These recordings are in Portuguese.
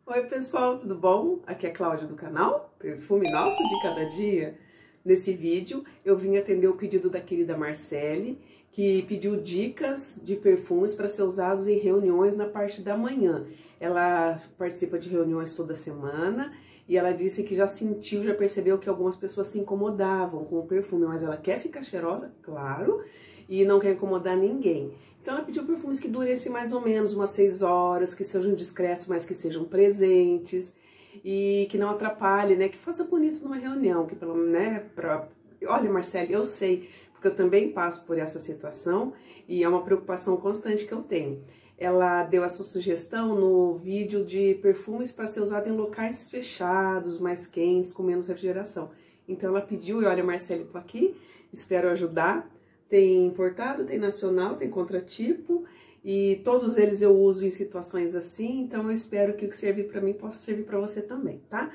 Oi pessoal, tudo bom? Aqui é a Cláudia do canal Perfume Nosso de Cada Dia. Nesse vídeo eu vim atender o pedido da querida Marcele, que pediu dicas de perfumes para ser usados em reuniões na parte da manhã. Ela participa de reuniões toda semana e ela disse que já sentiu, já percebeu que algumas pessoas se incomodavam com o perfume, mas ela quer ficar cheirosa, claro, e não quer incomodar ninguém. Então ela pediu perfumes que durem mais ou menos umas 6 horas, que sejam discretos, mas que sejam presentes e que não atrapalhe, né? Que faça bonito numa reunião, que pelo né, Olha, Marcele, eu sei, porque eu também passo por essa situação e é uma preocupação constante que eu tenho. Ela deu essa sugestão no vídeo de perfumes para ser usado em locais fechados, mais quentes, com menos refrigeração. Então ela pediu, e olha, Marcele, tô aqui, espero ajudar. Tem importado, tem nacional, tem contratipo e todos eles eu uso em situações assim, então eu espero que o que servir para mim possa servir para você também, tá?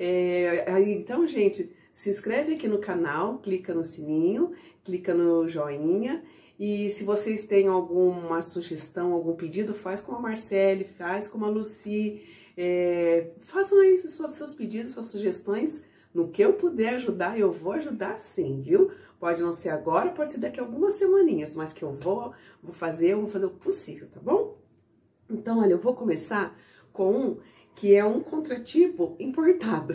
Então, gente, se inscreve aqui no canal, clica no sininho, clica no joinha e se vocês têm alguma sugestão, algum pedido, faz com a Marcele, faz com a Lucy, façam aí seus pedidos, suas sugestões. No que eu puder ajudar, eu vou ajudar sim, viu? Pode não ser agora, pode ser daqui a algumas semaninhas, mas que eu vou fazer o possível, tá bom? Então, olha, eu vou começar com um que é um contratipo importado,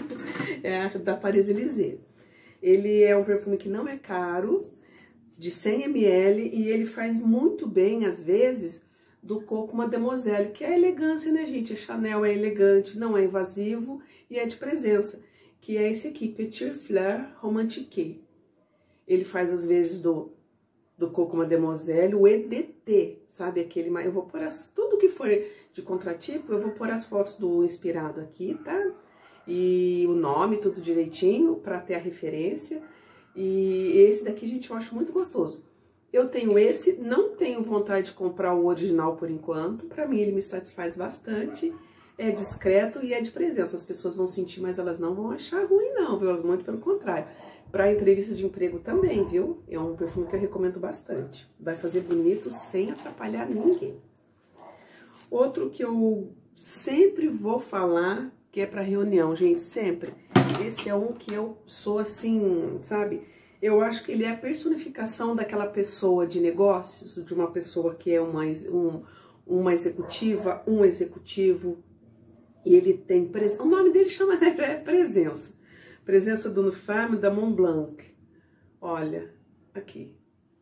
é da Paris Élysée. Ele é um perfume que não é caro, de 100 ml, e ele faz muito bem, às vezes, do Coco Mademoiselle, que é elegância, né, gente? A Chanel é elegante, não é invasivo e é de presença. Que é esse aqui, Petit Fleur Romantique. Ele faz, às vezes, do Coco Mademoiselle, o EDT, sabe? Aquele, eu vou pôr tudo que for de contratipo, eu vou pôr as fotos do inspirado aqui, tá? E o nome, tudo direitinho, pra ter a referência. E esse daqui, gente, eu acho muito gostoso. Eu tenho esse, não tenho vontade de comprar o original por enquanto. Pra mim, ele me satisfaz bastante. É discreto e é de presença. As pessoas vão sentir, mas elas não vão achar ruim, não, viu? Muito pelo contrário. Para entrevista de emprego também, viu? É um perfume que eu recomendo bastante. Vai fazer bonito sem atrapalhar ninguém. Outro que eu sempre vou falar, que é para reunião, gente, sempre. Esse é um que eu sou assim, sabe? Eu acho que ele é a personificação daquela pessoa de negócios, de uma pessoa que é uma executiva, um executivo. E ele tem presença, o nome dele chama Presença. Presença do Femme da Montblanc. Olha, aqui.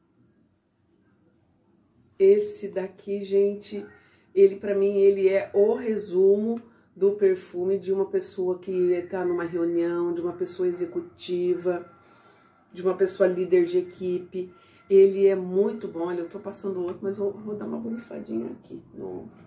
Esse daqui, gente, ele pra mim, ele é o resumo do perfume de uma pessoa que tá numa reunião, de uma pessoa executiva, de uma pessoa líder de equipe. Ele é muito bom. Olha, eu tô passando outro, mas vou dar uma borrifadinha aqui no ombro.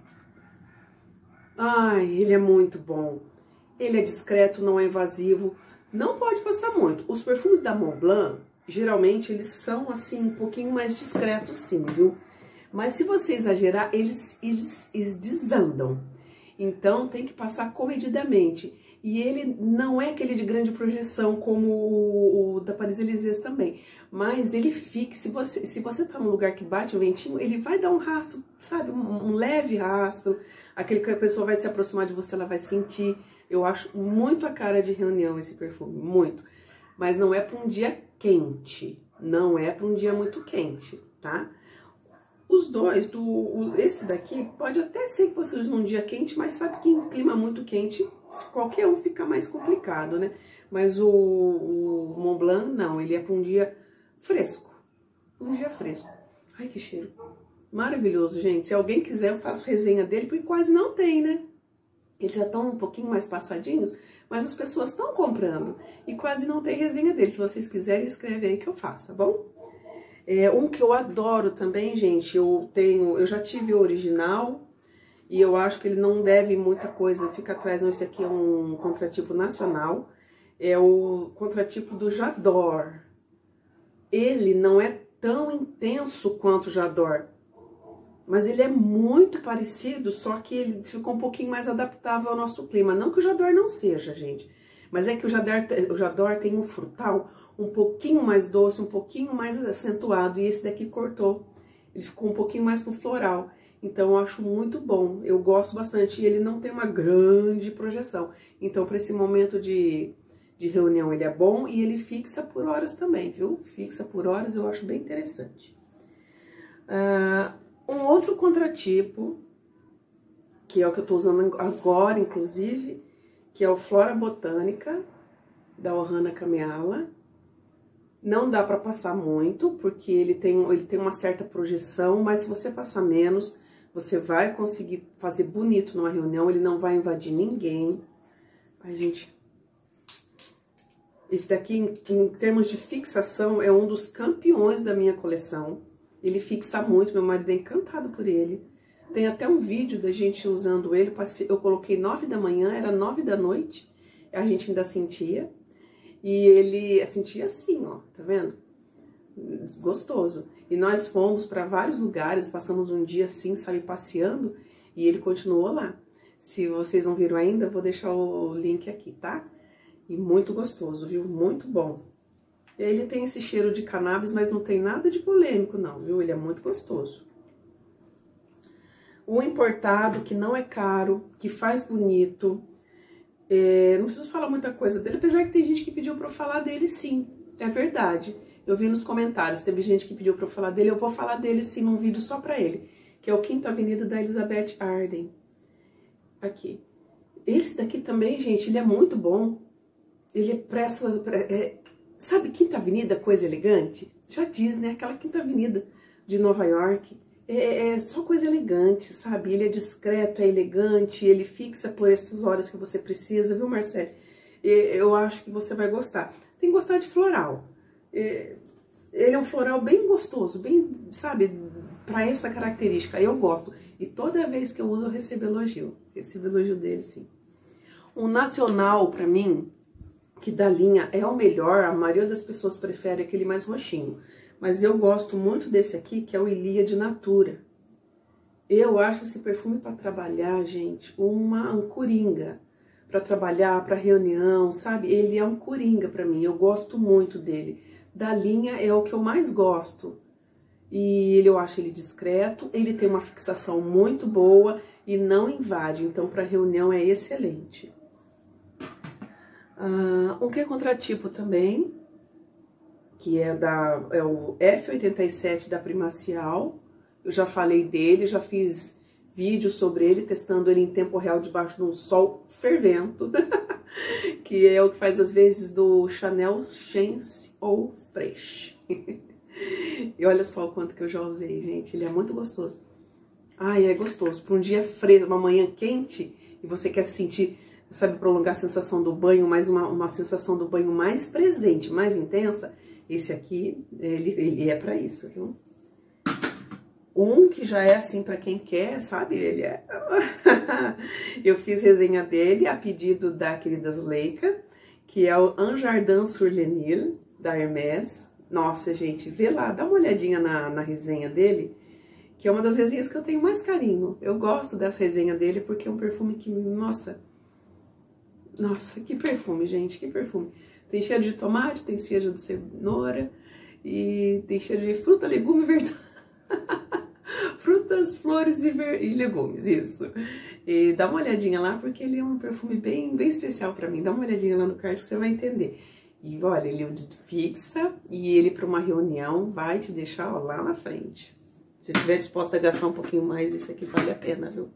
Ai, ele é muito bom. Ele é discreto, não é invasivo. Não pode passar muito. Os perfumes da Montblanc, geralmente, eles são, assim, um pouquinho mais discretos, sim, viu? Mas se você exagerar, eles desandam. Então, tem que passar comedidamente. E ele não é aquele de grande projeção, como o da Paris Élysée também. Mas ele fica, se você tá num lugar que bate o ventinho, ele vai dar um rastro, sabe? Um leve rastro. Aquele que a pessoa vai se aproximar de você, ela vai sentir. Eu acho muito a cara de reunião esse perfume, muito. Mas não é para um dia quente, não é para um dia muito quente, tá? Os dois, esse daqui, pode até ser que você use num dia quente, mas sabe que em clima muito quente, qualquer um fica mais complicado, né? Mas o Montblanc, não, ele é para um dia fresco, um dia fresco. Ai, que cheiro. Maravilhoso, gente. Se alguém quiser, eu faço resenha dele, porque quase não tem, né? Eles já estão um pouquinho mais passadinhos, mas as pessoas estão comprando. E quase não tem resenha dele. Se vocês quiserem, escreve aí que eu faço, tá bom? Um que eu adoro também, gente, eu já tive o original, e eu acho que ele não deve muita coisa, fica atrás, não, esse aqui é um contratipo nacional. É o contratipo do J'adore. Ele não é tão intenso quanto o J'adore, mas ele é muito parecido, só que ele ficou um pouquinho mais adaptável ao nosso clima. Não que o J'adore não seja, gente, mas é que o J'adore tem um frutal um pouquinho mais doce, um pouquinho mais acentuado, e esse daqui cortou. Ele ficou um pouquinho mais pro floral. Então eu acho muito bom, eu gosto bastante. E ele não tem uma grande projeção. Então para esse momento de reunião ele é bom e ele fixa por horas também, viu? Fixa por horas, eu acho bem interessante. Um outro contratipo, que é o que eu tô usando agora, inclusive, que é o Flora Botânica, da Ohana Kameala. Não dá para passar muito, porque ele tem uma certa projeção, mas se você passar menos, você vai conseguir fazer bonito numa reunião, ele não vai invadir ninguém. Ai, gente, esse daqui, em termos de fixação, é um dos campeões da minha coleção. Ele fixa muito, meu marido é encantado por ele. Tem até um vídeo da gente usando ele, eu coloquei 9 da manhã, era 9 da noite, a gente ainda sentia. E ele sentia assim, ó, tá vendo? Gostoso. E nós fomos para vários lugares, passamos um dia assim, sabe, passeando, e ele continuou lá. Se vocês não viram ainda, eu vou deixar o link aqui, tá? E muito gostoso, viu? Muito bom. Ele tem esse cheiro de cannabis, mas não tem nada de polêmico, não, viu? Ele é muito gostoso. O importado, que não é caro, que faz bonito. Não preciso falar muita coisa dele, apesar que tem gente que pediu pra eu falar dele, sim. É verdade. Eu vi nos comentários, teve gente que pediu pra eu falar dele. Eu vou falar dele, sim, num vídeo só pra ele. Que é o Quinta Avenida da Elizabeth Arden. Aqui. Esse daqui também, gente, ele é muito bom. Ele é sabe Quinta Avenida, coisa elegante? Já diz, né? Aquela Quinta Avenida de Nova York. É só coisa elegante, sabe? Ele é discreto, é elegante, ele fixa por essas horas que você precisa, viu, Marcelo? Eu acho que você vai gostar. Tem que gostar de floral. Ele é um floral bem gostoso, bem, sabe, pra essa característica. Eu gosto. E toda vez que eu uso, eu recebo elogio. Recebo elogio dele, sim. Um nacional, pra mim, que da linha é o melhor, a maioria das pessoas prefere aquele mais roxinho. Mas eu gosto muito desse aqui, que é o Ilíade Natura. Eu acho esse perfume para trabalhar, gente, um coringa. Para trabalhar, para reunião, sabe? Ele é um coringa para mim, eu gosto muito dele. Da linha é o que eu mais gosto. E eu acho ele discreto, ele tem uma fixação muito boa e não invade. Então, para reunião é excelente. Um que é contratipo também, que é o F87 da Primacial. Eu já falei dele, já fiz vídeo sobre ele, testando ele em tempo real debaixo de um sol fervento, que é o que faz às vezes do Chanel Chance ou Fresh. E olha só o quanto que eu já usei, gente, ele é muito gostoso. Ai, é gostoso, para um dia fresco, uma manhã quente, e você quer sentir, sabe, prolongar a sensação do banho, mas uma sensação do banho mais presente, mais intensa. Esse aqui, ele é pra isso, viu? Um que já é assim pra quem quer, sabe? Ele é... Eu fiz resenha dele a pedido da querida Zuleika, que é o Un Jardin sur le Nil, da Hermès. Nossa, gente, vê lá, dá uma olhadinha na resenha dele, que é uma das resenhas que eu tenho mais carinho. Eu gosto dessa resenha dele porque é um perfume que, nossa, que perfume, gente, que perfume. Tem cheiro de tomate, tem cheiro de cenoura e tem cheiro de fruta, legume, verdura. Frutas, flores e legumes, isso. E dá uma olhadinha lá, porque ele é um perfume bem especial pra mim. Dá uma olhadinha lá no card que você vai entender. E olha, ele fixa e ele para uma reunião vai te deixar, ó, lá na frente. Se estiver disposta a gastar um pouquinho mais, isso aqui vale a pena, viu?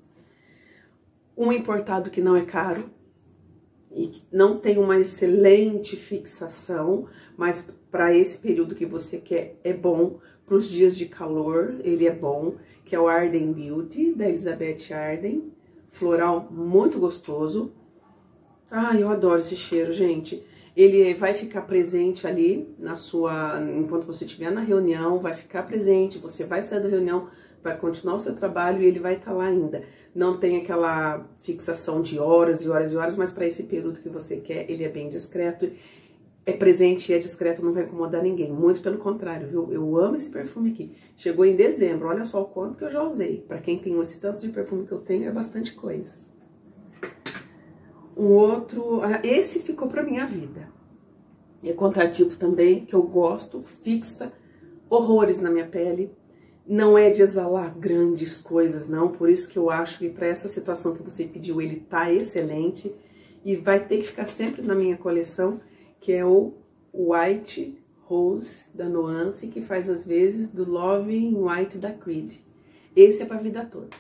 Um importado que não é caro e que não tem uma excelente fixação, mas para esse período que você quer é bom. Para os dias de calor, ele é bom, que é o Arden Beauty, da Elizabeth Arden. Floral muito gostoso. Ai, eu adoro esse cheiro, gente. Ele vai ficar presente ali enquanto você estiver na reunião, vai ficar presente, você vai sair da reunião, vai continuar o seu trabalho e ele vai estar lá ainda. Não tem aquela fixação de horas e horas e horas, mas para esse período que você quer, ele é bem discreto. É presente e é discreto, não vai incomodar ninguém. Muito pelo contrário, viu? Eu amo esse perfume aqui. Chegou em dezembro, olha só o quanto que eu já usei. Para quem tem esse tanto de perfume que eu tenho, é bastante coisa. Um outro... esse ficou pra minha vida. É contratipo também, que eu gosto, fixa horrores na minha pele. Não é de exalar grandes coisas, não. Por isso que eu acho que para essa situação que você pediu, ele tá excelente. E vai ter que ficar sempre na minha coleção, que é o White Rose da Nuance, que faz às vezes do Love in White da Creed. Esse é para a vida toda.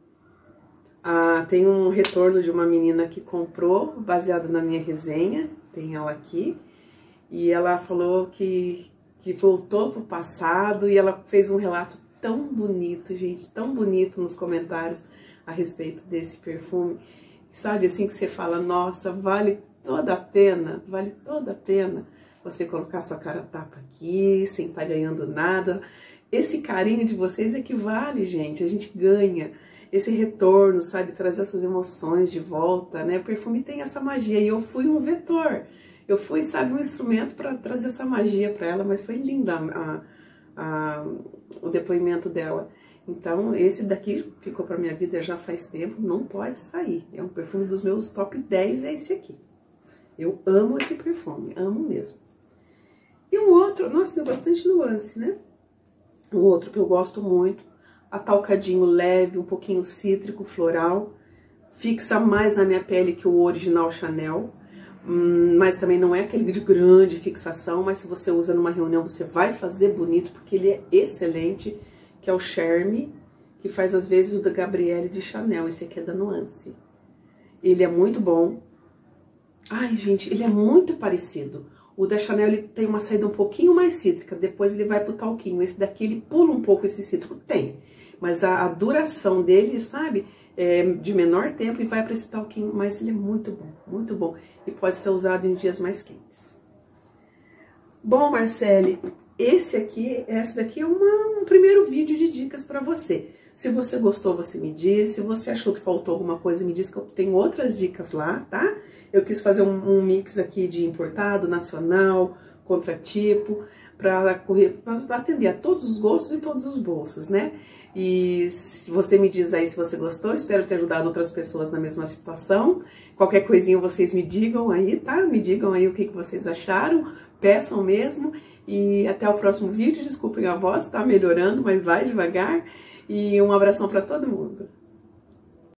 Tem um retorno de uma menina que comprou, baseado na minha resenha, tem ela aqui. E ela falou que voltou pro passado e ela fez um relato tão bonito, gente, tão bonito nos comentários a respeito desse perfume. Sabe assim que você fala, nossa, vale toda a pena você colocar sua cara tapa aqui, sem estar ganhando nada. Esse carinho de vocês é que vale, gente, a gente ganha esse retorno, sabe, trazer essas emoções de volta, né? O perfume tem essa magia e eu fui um vetor, eu fui, sabe, um instrumento para trazer essa magia para ela, mas foi linda o depoimento dela. Então, esse daqui ficou pra minha vida já faz tempo, não pode sair. É um perfume dos meus top 10, é esse aqui. Eu amo esse perfume, amo mesmo. E um outro, nossa, tem bastante nuance, né? Um outro que eu gosto muito, atalcadinho leve, um pouquinho cítrico, floral. Fixa mais na minha pele que o original Chanel. Mas também não é aquele de grande fixação, mas se você usa numa reunião, você vai fazer bonito, porque ele é excelente. Que é o Charme, que faz às vezes o da Gabrielle de Chanel. Esse aqui é da Nuance. Ele é muito bom. Ai, gente, ele é muito parecido. O da Chanel, ele tem uma saída um pouquinho mais cítrica, depois ele vai pro talquinho. Esse daqui, ele pula um pouco esse cítrico. Tem, mas a duração dele, sabe, é de menor tempo e vai para esse talquinho. Mas ele é muito bom, muito bom. E pode ser usado em dias mais quentes. Bom, Marcele, esse daqui é um primeiro vídeo de dicas para você. Se você gostou, você me diz. Se você achou que faltou alguma coisa, me diz que eu tenho outras dicas lá, tá? Eu quis fazer um mix aqui de importado, nacional, contratipo, para atender a todos os gostos e todos os bolsos, né? E se você me diz aí se você gostou, espero ter ajudado outras pessoas na mesma situação. Qualquer coisinha vocês me digam aí, tá? Me digam aí o que vocês acharam, peçam mesmo. E até o próximo vídeo. Desculpem a voz, tá melhorando, mas vai devagar. E um abração para todo mundo.